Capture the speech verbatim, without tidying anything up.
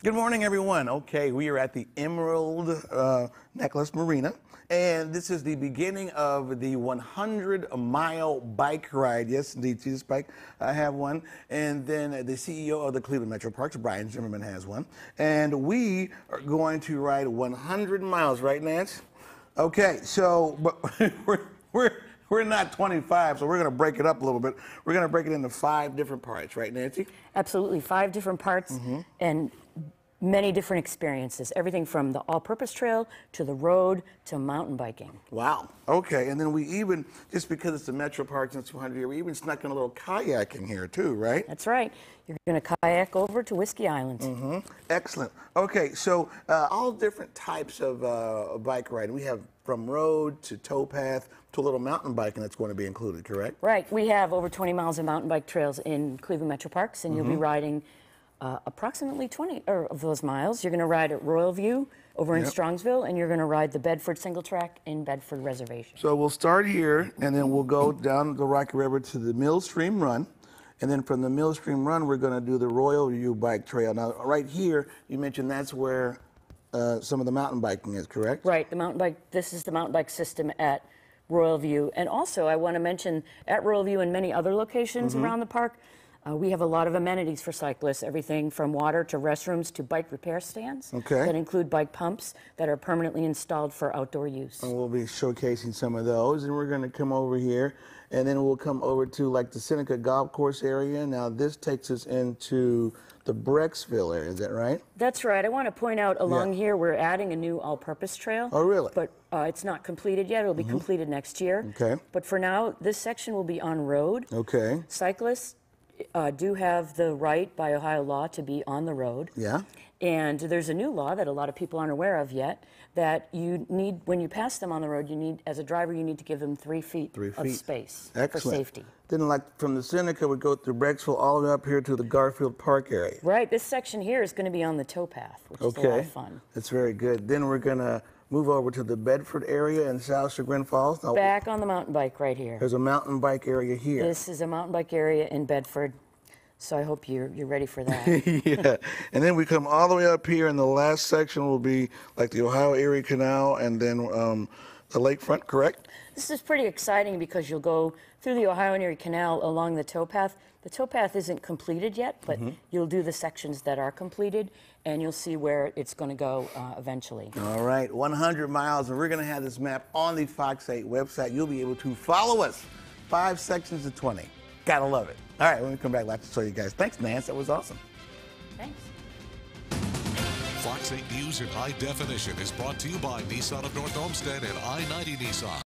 Good morning, everyone. Okay, we are at the Emerald uh, Necklace Marina, and this is the beginning of the one hundred mile bike ride. Yes, indeed, see this bike? I have one. And then the C E O of the Cleveland Metro Parks, Brian Zimmerman, has one. And we are going to ride one hundred miles, right, Nance? Okay, so but we're, we're, we're not twenty-five, so we're going to break it up a little bit. We're going to break it into five different parts, right, Nancy? Absolutely, five different parts, mm-hmm. and many different experiences, everything from the all-purpose trail to the road to mountain biking. Wow. Okay, and then we even, just because it's the Metro Parks and it's one hundred year, we even snuck in a little kayaking here too, right? That's right. You're going to kayak over to Whiskey Island. Mm-hmm. Excellent. Okay, so uh, all different types of uh, bike riding. We have from road to towpath to a little mountain biking that's going to be included, correct? Right. We have over twenty miles of mountain bike trails in Cleveland Metro Parks, and mm-hmm. you'll be riding Uh, approximately twenty or of those miles. You're going to ride at Royal View over in yep. Strongsville, and you're going to ride the Bedford Single Track in Bedford Reservation. So we'll start here, and then we'll go down the Rocky River to the Millstream Run, and then from the Millstream Run, we're going to do the Royal View Bike Trail. Now, right here, you mentioned that's where uh, some of the mountain biking is, correct? Right. The mountain bike. This is the mountain bike system at Royal View, and also I want to mention at Royal View and many other locations mm-hmm. around the park. Uh, we have a lot of amenities for cyclists, everything from water to restrooms to bike repair stands okay. that include bike pumps that are permanently installed for outdoor use. And we'll be showcasing some of those, and we're going to come over here, and then we'll come over to like the Seneca Golf Course area. Now this takes us into the Brecksville area, is that right? That's right. I want to point out along yeah. here we're adding a new all-purpose trail. Oh, really? But uh, it's not completed yet. It'll be mm-hmm. completed next year. Okay. But for now, this section will be on road. Okay. Cyclists Uh, do have the right by Ohio law to be on the road. Yeah. And there's a new law that a lot of people aren't aware of yet, that you need, when you pass them on the road, you need, as a driver, you need to give them three feet, three feet. of space Excellent. for safety. Then like from the Seneca, we go through Brecksville all the way up here to the Garfield Park area. Right. This section here is going to be on the towpath, which okay. is a lot of fun. That's very good. Then we're going to move over to the Bedford area in South Chagrin Falls. Now, back on the mountain bike right here. There's a mountain bike area here. This is a mountain bike area in Bedford. So I hope you're, you're ready for that. Yeah, and then we come all the way up here, and the last section will be like the Ohio Erie Canal and then um, the lakefront, correct? This is pretty exciting because you'll go through the Ohio and Erie Canal along the towpath. The towpath isn't completed yet, but mm-hmm. you'll do the sections that are completed, and you'll see where it's going to go uh, eventually. All right, one hundred miles, and we're going to have this map on the Fox eight website. You'll be able to follow us. Five sections of twenty. Gotta love it. All right, when we come back, I'd like to show you guys. Thanks, Nance. That was awesome. Thanks. Fox eight News in High Definition is brought to you by Nissan of North Olmsted and I ninety Nissan.